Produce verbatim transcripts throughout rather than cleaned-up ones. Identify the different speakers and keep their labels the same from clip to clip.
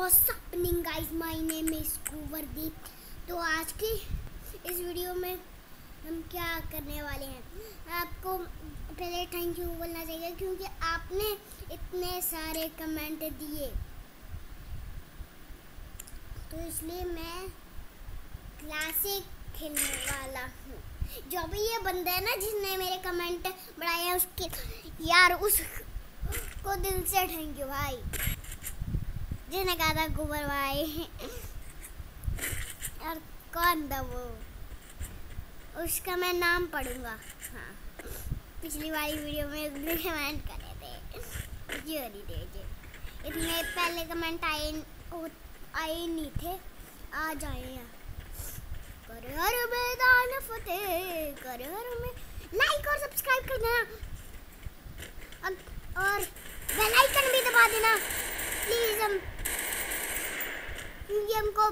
Speaker 1: What's happening guys, my name is Kunwardeep. तो आज की इस वीडियो में हम क्या करने वाले हैं, आपको पहले थैंक यू बोलना चाहिए क्योंकि आपने इतने सारे कमेंट दिए, तो इसलिए मैं क्लासिक खेलने वाला हूँ। जो भी ये बंदा है ना जिसने मेरे कमेंट बढ़ाए हैं, उसके यार उसको दिल से थैंक यू भाई, जिसने कहा था कुंवर भाई। और कौन था वो, उसका मैं नाम पढ़ूंगा। हाँ, पिछली वाली वीडियो में कमेंट करे थे जोरी दे इतने पहले कमेंट आए आए नहीं थे, आज आए हैं। कर हर मैदान फतेह, कर हर में लाइक और सब्सक्राइब कर देना और बेल आइकन भी दबा देना प्लीज। हम क्योंकि हमको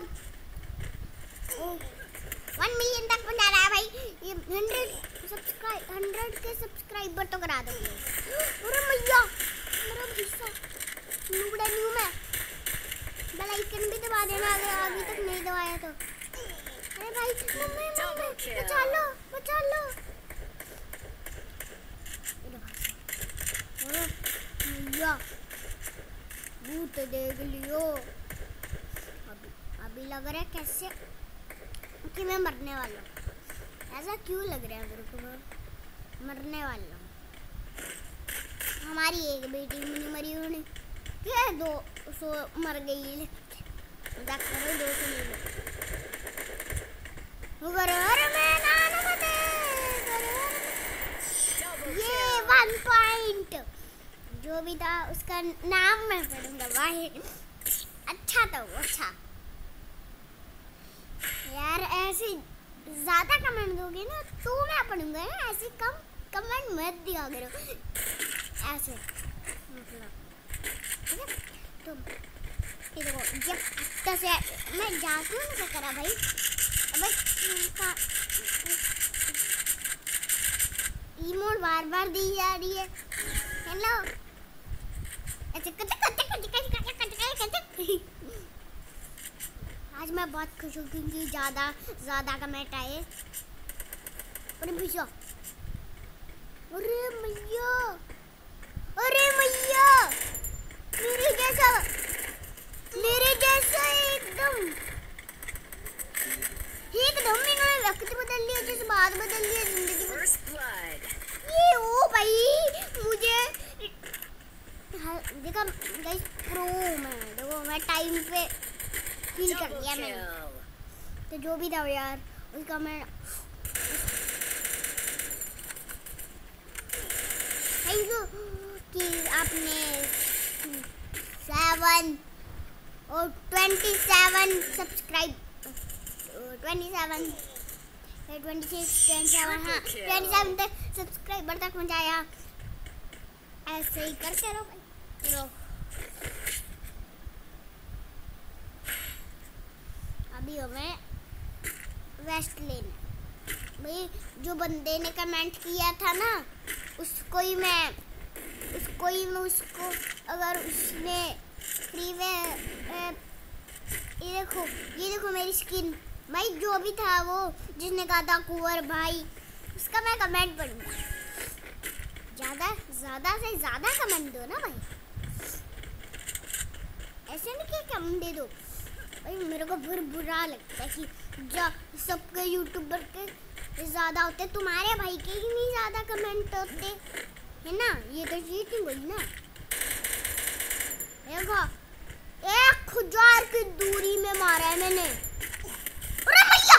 Speaker 1: वन मिलियन तक पहुंचाना है भाई। ये हंड्रेड सब्सक्राइब हंड्रेड के सब्सक्राइबर तो करा दोगे। अरे मैया मेरा हिस्सा नूबड़ा न्यू में बेल आइकन भी दबा देना अगर अभी तक नहीं दबाया तो। अरे भाई मम्मी मम्मी बचा लो बचा लो। मैया भूत देख लियो। अभी अभी लग रहा है कैसे कि मैं मरने वाला हूँ। ऐसा क्यों लग रहा है मेरे को, मैं मरने वाला हूँ। हमारी एक बेटी नहीं मरी, उन्होंने क्या दो सौ मर गई। मजाक करो, दो सौ नहीं मरी। ये वन पॉइंट जो भी था उसका नाम मैं पढ़ूंगा भाई। अच्छा था वो, अच्छा यार। ऐसे ज्यादा कमेंट दोगे ना तो मैं पढ़ूंगा, ऐसे कम कमेंट मत दिया करो ऐसे, मतलब ठीक है। तो ये देखो जब अच्छा से मैं जाती हूँ ना करा भाई। अबे इमोट बार बार दी जा रही है। हेलो ऐसे आज मैं बहुत खुश हूँ क्योंकि ज़्यादा ज़्यादा कमेंट आए। अरे भैया, अरे मैया, अरे मैया मेरे जैसा मेरे जैसा एकदम एकदम इन्होंने वक्त बदल लिया, जिस बात बदल लिया जिंदगी। ये ओ भाई मुझे देखा गाइस, प्रो मैं देखो मैं टाइम पे फील कर लिया मैंने। तो जो भी था यार उसका मैं थैंक यू कि आपने सेवन और twenty seven subscribe twenty seven twenty six twenty seven हाँ ट्वेंटी सेवन तक सब्सक्राइबर तक पहुंचाया। ऐसे ही करते रहो भाई। चलो अभी हमें वेस्ट लेना भाई। जो बंदे ने कमेंट किया था ना उसको ही मैं उसको ही मैं उसको अगर उसने फ्री में ये देखो ये देखो मेरी स्किन भाई, जो भी था वो जिसने कहा था कुंवर भाई, उसका मैं कमेंट पढ़ूंगा। ज़्यादा ज़्यादा से ज़्यादा कमेंट दो ना भाई, ऐसे नहीं कि कम दे दो भाई। मेरे को फिर बुरा लगता है कि जब सबके यूट्यूबर के ज़्यादा होते, तुम्हारे भाई के ही नहीं ज़्यादा कमेंट होते है ना। ये तो चीटिंग हुई ना। देखो एक हजार की दूरी में मारा है मैंने। अरे भैया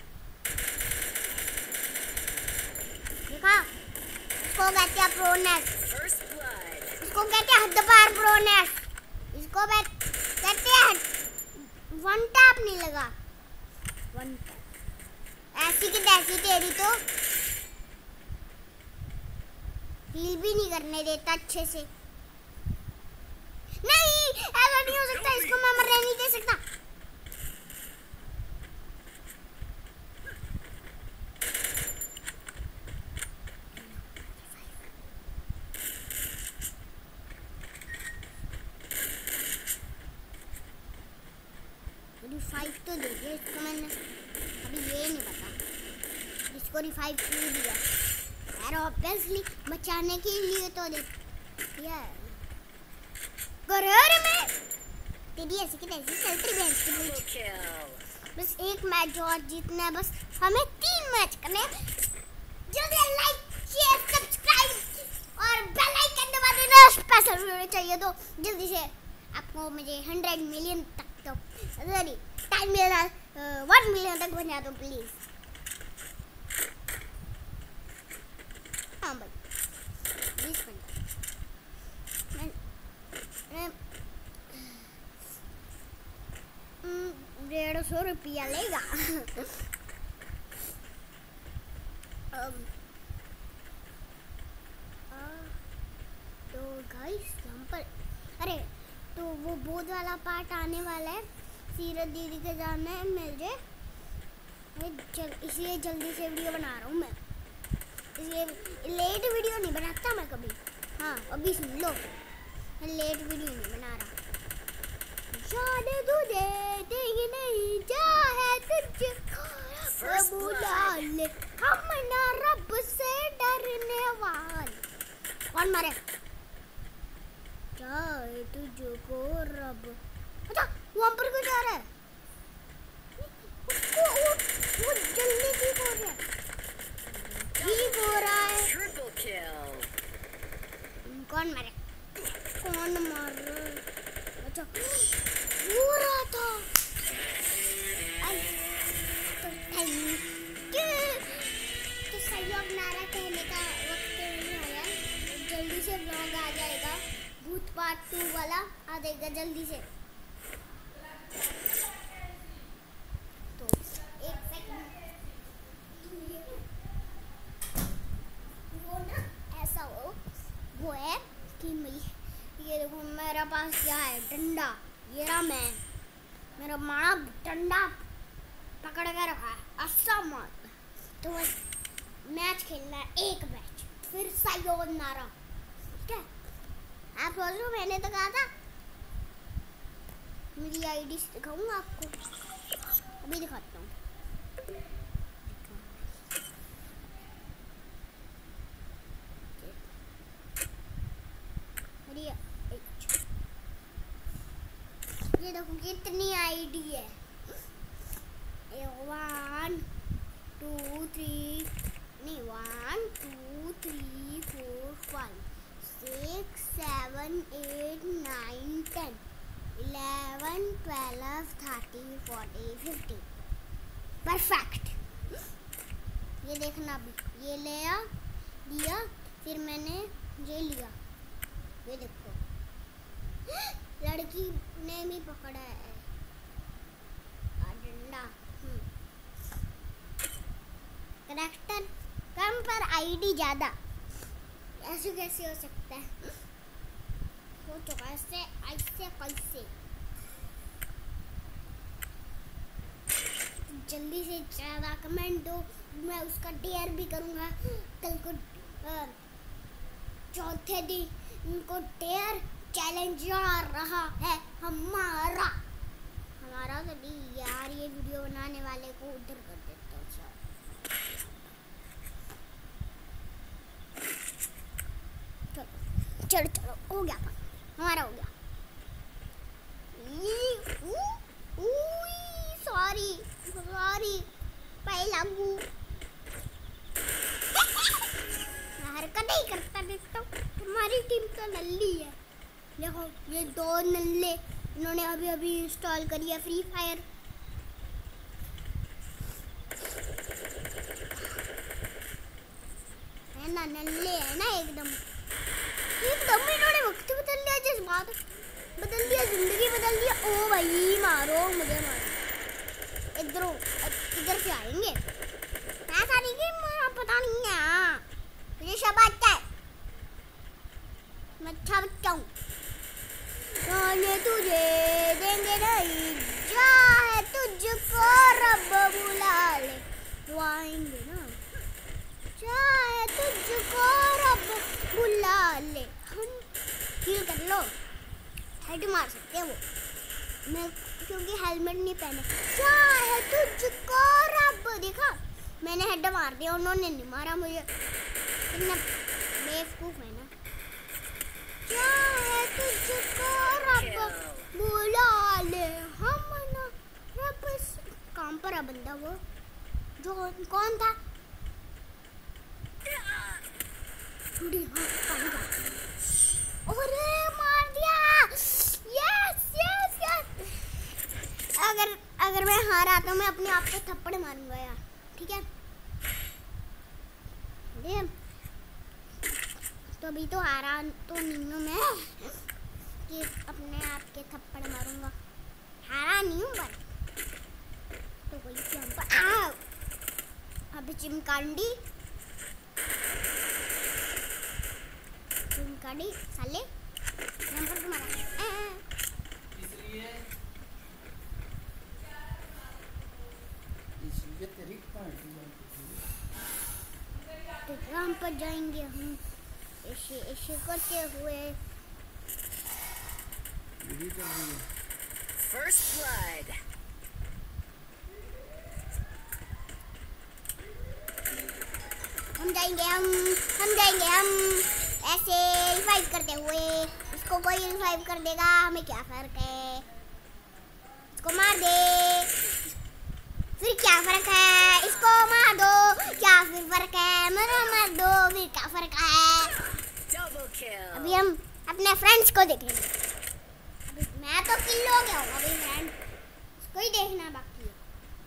Speaker 1: देखा, इसको कहते हैं प्रोनेस, इसको कहते हैं हद्दपार प्रोनेस, इसको कहते हैं वन टैप नहीं लगा वन टैप। ऐसी की तैसी तेरी तो हील भी नहीं करने देता अच्छे से। नहीं ऐसा नहीं हो सकता, इसको मैं मरने नहीं दे सकता। रिवाइव तो दे दिया इसको मैंने, अभी ये नहीं पता इसको रिवाइव क्यों दिया यार, ऑब्वियसली बचाने के लिए तो दे यार। घर में तेरी ऐसी की तैसी चलती भैंस की पूछ। बस एक मैच और जीतना है, बस हमें तीन मैच करने हैं। जल्दी लाइक शेयर सब्सक्राइब और बेल आइकन दबा देना, स्पेशल वीडियो चाहिए तो जल्दी से आपको मुझे हंड्रेड मिलियन तक तो सॉरी टाइम मिला वन मिलियन तक बना दो प्लीज। हाँ भाई प्लीज बना, डेढ़ सौ रुपया लेगा। तो गाइस यहाँ पर अरे तो वो बोध वाला पार्ट आने वाला है, सीरत दीदी के जाना है मुझे, जल, इसलिए जल्दी से वीडियो बना रहा हूँ मैं, इसलिए लेट वीडियो नहीं बनाता मैं कभी। हाँ अभी सुन लो, मैं लेट वीडियो नहीं बना रहा। जाने तुझे देंगे नहीं जा है तुझको बुला ले, हम ना रब से डरने वाले। कौन मारे जाए तुझको रब, अच्छा वहाँ पर क्यों जा रहा है, वो, वो, वो जल्दी ठीक हो रहा है, ठीक हो रहा है। कौन मारे कौन मार रहा है, अच्छा हो रहा था, तो थैंक यू। तो सहयोग नारा कहने का वक्त नहीं आया, जल्दी से व्लॉग आ जाएगा, भूत पार्ट टू वाला आ जाएगा जल्दी से। तो एक सेकंड, वो ना ऐसा हो वो है कि मैं ये देखो मेरे पास क्या है, डंडा, ये रहा मैं, मेरा माँ डंडा पकड़ के रखा है, अच्छा मार। तो बस मैच खेलना है, एक मैच फिर सायोनारा, ठीक है। आप सोच लो मैंने तो कहा था मेरी आईडी दिखाऊंगा आपको, अभी दिखाता हूँ। ये देखो कितनी आईडी है, वन टू थ्री नहीं one two three four five six seven eight nine ten eleven twelve thirty forty fifty perfect. ये देखना भी, ये लिया लिया फिर मैंने ये लिया, ये देखो लड़की ने भी पकड़ा है डंडा। करेक्टर कम पर आईडी ज्यादा, ऐसे कैसे हो सकता है, हो चुका है ऐसे ऐसे कैसे। जल्दी से ज़्यादा कमेंट दो, मैं उसका डेयर भी करूँगा कल को, चौथे दिन उनको डेयर चैलेंज आ रहा है हमारा हमारा तो नहीं यार, ये वीडियो बनाने वाले को उधर कर देता हूँ। चलो चलो चलो हो गया था हमारा, हो गया। सॉरी सॉरी पहला हरकत नहीं करता, देखता हूँ तुम्हारी टीम तो नल्ली है। देखो ये दो नल्ले इन्होंने अभी अभी इंस्टॉल करी है फ्री फायर। है ना नल्ले है ना एकदम एकदम इन्होंने वक्त बदल लिया, जिस बात बदल दिया, जिंदगी बदल दिया। ओ भाई मारो मुझे, मारो इधर इधर से आएंगे, ऐसा नहीं कि मुझे पता नहीं है, मुझे सब आता है, मैं अच्छा बच्चा हूँ। जाने तुझे देंगे नहीं जा है तुझको रब बुला ले, वो आएंगे ना, चाहे तुझको रब बुला ले। हम हील कर लो, हेड मार सकते हैं वो, मैं क्योंकि हेलमेट नहीं पहने। क्या है तुझको रब, देखा मैंने हेड मार दिया, उन्होंने नहीं मारा मुझे। कितना बेवकूफ है ना। क्या है तुझको रब बुला ले हम ना रब। काम पर है बंदा वो जो कौन था? अरे मार दिया। Yes yes yes. अगर अगर मैं हारा तो मैं अपने आप को थप्पड़ मारूंगा यार, ठीक है? ये तो अभी तो हारा तो नहीं हूँ मैं कि अपने आप के थप्पड़ मारूंगा। हारा नहीं हूँ पर तो कोई जंप। अभी चिमकांडी चिमकांडी साले नंबर तुम्हारा। तो हम पर जाएंगे हम ऐसे ऐसे करते हुए।
Speaker 2: First blood.
Speaker 1: हम जाएंगे हम हम जाएंगे हम ऐसे रिवाइव करते हुए। इसको कोई रिवाइव कर देगा, हमें क्या फर्क है? इसको मार दे, फिर क्या फर्क है? इसको मार दो, क्या फिर फर्क है? मेरा मार दो, फिर क्या फर्क है?
Speaker 2: Double kill.
Speaker 1: अभी हम अपने फ्रेंड्स को देखेंगे। अभी मैं तो किल हो गया हूँ, अभी फ्रेंड उसको ही देखना बाकी है।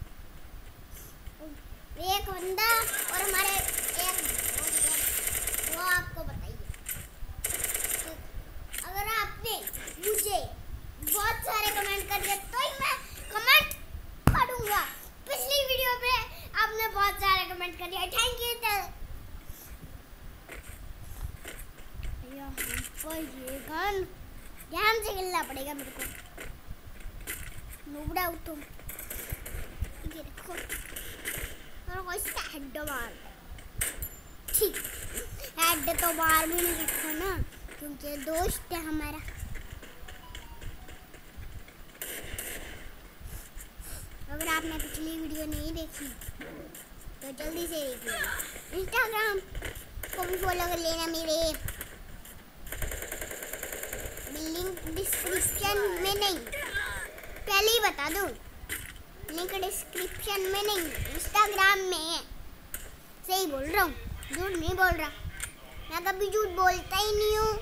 Speaker 1: एक बंदा और हमारे एक वो आपको बताइए। तो अगर आपने मुझे बहुत सारे कमेंट कर दिए तो ही मैं कमेंट पढ़ूंगा। पिछली वीडियो पे आपने बहुत सारे कमेंट कर दिए, थैंक यू। यहाँ ये गन ध्यान से खेलना पड़ेगा मेरे को। नुबड़ा तुम ये देखो और इसका हेड मार। ठीक हेड तो मार भी नहीं सकता ना क्योंकि दोस्त है हमारा। अगर आपने पिछली वीडियो नहीं देखी तो जल्दी से देखिए। इंस्टाग्राम को भी फॉलो कर लेना मेरे। लिंक डिस्क्रिप्शन में नहीं, पहले ही बता दूं, लिंक डिस्क्रिप्शन में नहीं, इंस्टाग्राम में है। सही बोल रहा हूँ, झूठ नहीं बोल रहा। मैं कभी झूठ बोलता ही नहीं हूँ।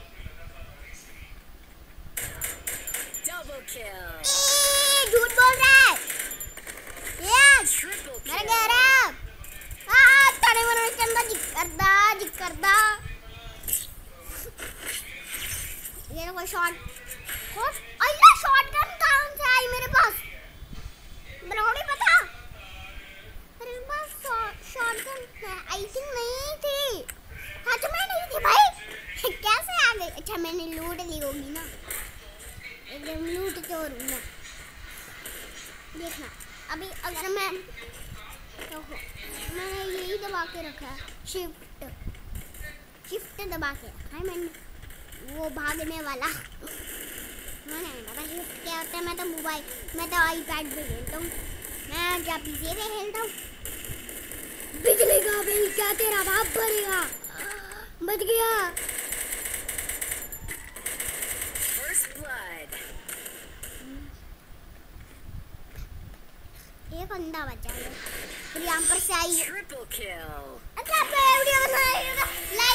Speaker 2: Double kill.
Speaker 1: झूठ बोल रहा है। यस
Speaker 2: Triple
Speaker 1: मर
Speaker 2: kill.
Speaker 1: गया रे। आ ताने मरने चंदा जिक करदा जिक करदा। ये कोई शॉट शॉट अल्लाह शॉटगन कहाँ से आई मेरे पास? मेरे को नहीं पता। मेरे पास शॉटगन आई थिंक नहीं थी। सच में नहीं थी भाई। कैसे आ गई? अच्छा मैंने लूट ली होगी ना, एकदम लूट चोर हूँ मैं। देखना अभी अगर मैं तो मैंने यही दबा के रखा है, शिफ्ट शिफ्ट दबा के रखा है मैंने, वो भागने वाला। मैंने पता शिफ्ट क्या होता है। मैं तो मोबाइल मैं तो आईपैड पे खेलता हूँ, मैं क्या पीसी पे खेलता हूँ। बिजली का बिल क्या तेरा बाप भरेगा? बच गया।
Speaker 2: First blood.
Speaker 1: एक बंदा बचा है, फिर यहाँ पर से आई।
Speaker 2: Triple kill.
Speaker 1: अच्छा वीडियो बनाइएगा, लाइक